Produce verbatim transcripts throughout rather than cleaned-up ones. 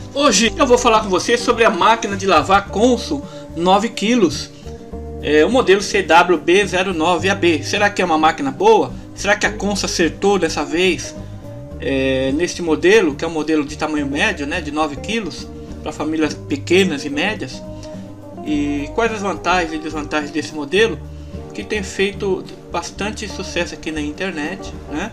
Hoje eu vou falar com você sobre a máquina de lavar Consul nove quilos, é, o modelo C W B zero nove A B. Será que é uma máquina boa? Será que a Consul acertou dessa vez é, neste modelo, que é um modelo de tamanho médio, né, de nove quilos, para famílias pequenas e médias? E quais as vantagens e desvantagens desse modelo, que tem feito bastante sucesso aqui na internet, né?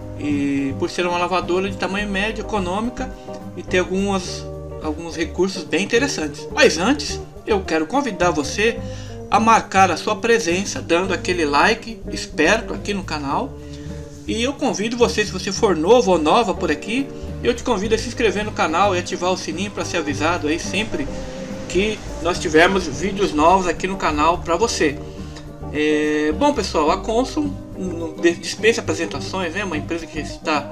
E por ser uma lavadora de tamanho médio, econômica, e ter algumas, alguns recursos bem interessantes. Mas antes, eu quero convidar você a marcar a sua presença, dando aquele like esperto aqui no canal. E eu convido você, se você for novo ou nova por aqui, eu te convido a se inscrever no canal e ativar o sininho para ser avisado aí sempre que nós tivermos vídeos novos aqui no canal para você. É, bom pessoal, a Consul dispensa apresentações, né? Uma empresa que está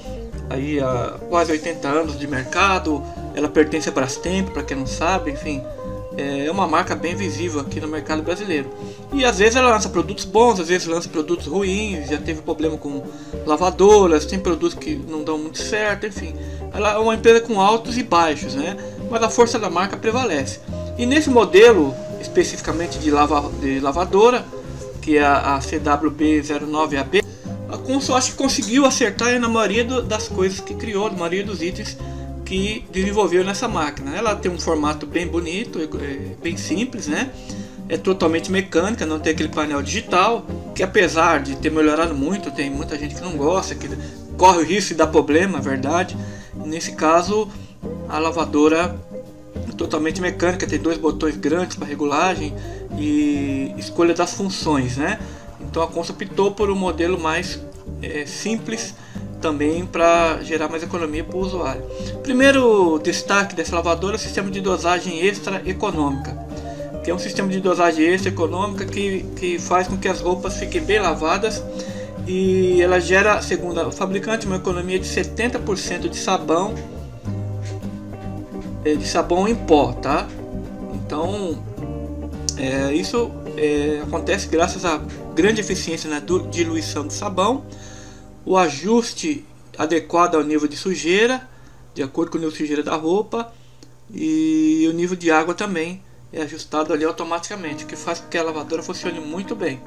aí há quase oitenta anos de mercado. Ela pertence a Brastemp, para quem não sabe, enfim, é uma marca bem visível aqui no mercado brasileiro. E às vezes ela lança produtos bons, às vezes lança produtos ruins. Já teve problema com lavadoras, tem produtos que não dão muito certo, enfim. Ela é uma empresa com altos e baixos, né? Mas a força da marca prevalece. E nesse modelo especificamente de, lava, de lavadora, que é a, a C W B zero nove A B, a Consul acho que conseguiu acertar na maioria do, das coisas que criou, na maioria dos itens que desenvolveu nessa máquina. Ela tem um formato bem bonito, é, bem simples, né? É totalmente mecânica, não tem aquele painel digital, que apesar de ter melhorado muito, tem muita gente que não gosta, que corre o risco de dar problema, é verdade. E nesse caso, a lavadora é totalmente mecânica, tem dois botões grandes para regulagem e escolha das funções, né? Então a Consul optou por um modelo mais é, simples, também para gerar mais economia para o usuário. Primeiro destaque dessa lavadora é o sistema de dosagem extra econômica, que é um sistema de dosagem extra econômica que, que faz com que as roupas fiquem bem lavadas, e ela gera, segundo o fabricante, uma economia de setenta por cento de sabão de sabão em pó, tá? Então é, isso é, acontece graças à grande eficiência na diluição do sabão, o ajuste adequado ao nível de sujeira, de acordo com o nível de sujeira da roupa, e o nível de água também é ajustado ali automaticamente, o que faz com que a lavadora funcione muito bem.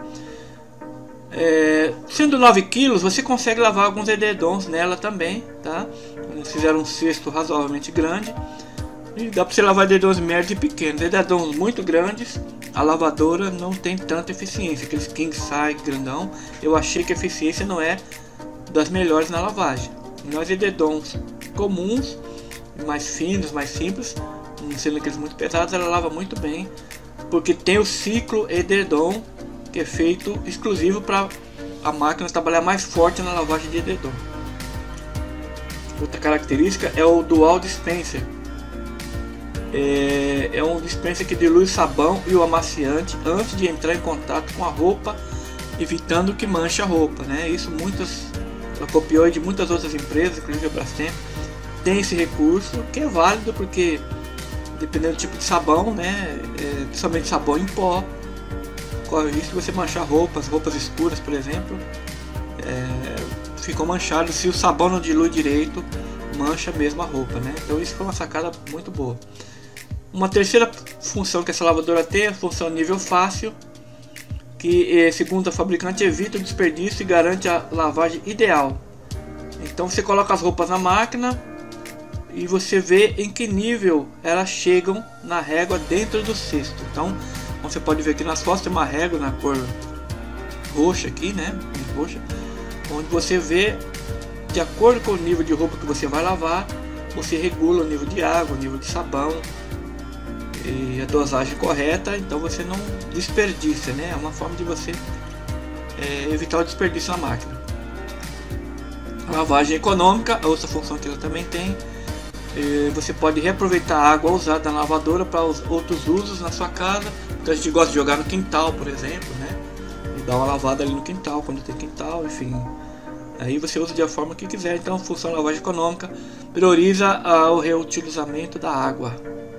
É, sendo nove quilos, você consegue lavar alguns edredons nela também, tá? Eles fizeram um cesto razoavelmente grande. E dá para você lavar edredons médios e pequenos. Edredons muito grandes, a lavadora não tem tanta eficiência. Aqueles king size grandão, eu achei que a eficiência não é das melhores na lavagem. Nós edredons comuns, mais finos, mais simples, não sendo aqueles muito pesados, ela lava muito bem, porque tem o ciclo edredom, que é feito exclusivo para a máquina trabalhar mais forte na lavagem de edredom. Outra característica é o dual dispenser. É, é um dispenser que dilui o sabão e o amaciante antes de entrar em contato com a roupa, evitando que manche a roupa, né? Isso muitas, ela copiou de muitas outras empresas, inclusive a Brastemp tem esse recurso, que é válido porque dependendo do tipo de sabão, né? É, principalmente sabão em pó, corre o risco de você manchar roupas, roupas escuras, por exemplo, é, ficam manchadas se o sabão não dilui direito, mancha mesmo a roupa, né? Então isso foi uma sacada muito boa. Uma terceira função que essa lavadora tem é a função nível fácil, que segundo a fabricante evita o desperdício e garante a lavagem ideal. Então você coloca as roupas na máquina e você vê em que nível elas chegam na régua dentro do cesto. Então você pode ver aqui nas fotos tem uma régua na cor roxa aqui, né? Roxa, onde você vê de acordo com o nível de roupa que você vai lavar, você regula o nível de água, o nível de sabão e a dosagem correta, então você não desperdiça, né? É uma forma de você é, evitar o desperdício na máquina. A lavagem econômica, a outra função que ela também tem, é, você pode reaproveitar a água usada na lavadora para os outros usos na sua casa. Então a gente gosta de jogar no quintal, por exemplo, né? E dar uma lavada ali no quintal, quando tem quintal, enfim. Aí você usa de a forma que quiser. Então a função de lavagem econômica prioriza o reutilizamento da água,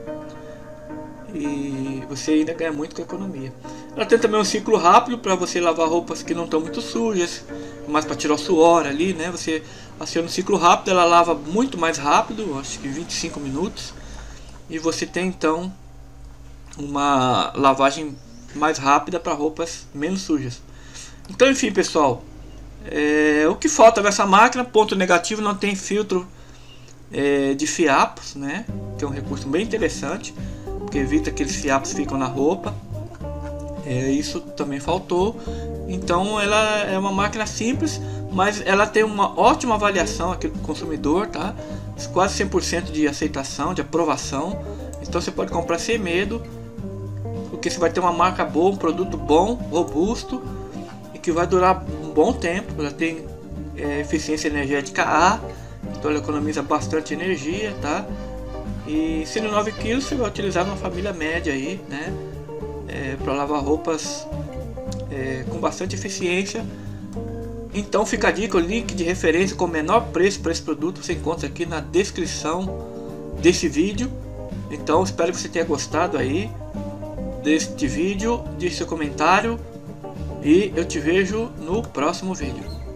e você ainda ganha muito com a economia. Ela tem também um ciclo rápido para você lavar roupas que não estão muito sujas, mais para tirar o suor ali, né? Você aciona o ciclo rápido, ela lava muito mais rápido, acho que vinte e cinco minutos. E você tem então uma lavagem mais rápida para roupas menos sujas. Então, enfim, pessoal, é, o que falta nessa máquina, ponto negativo, não tem filtro é, de fiapos, né? Que é um recurso bem interessante, porque evita que aqueles fiapos ficam na roupa. É, isso também faltou. Então ela é uma máquina simples, mas ela tem uma ótima avaliação aqui do consumidor, tá? Quase cem por cento de aceitação, de aprovação. Então você pode comprar sem medo, porque você vai ter uma marca boa, um produto bom, robusto e que vai durar um bom tempo. Ela tem é, eficiência energética A, então ela economiza bastante energia, tá? E sendo nove quilos, você vai utilizar numa família média aí, né? É, para lavar roupas é, com bastante eficiência. Então fica a dica, o link de referência com o menor preço para esse produto você encontra aqui na descrição desse vídeo. Então espero que você tenha gostado aí deste vídeo, deixe seu comentário e eu te vejo no próximo vídeo.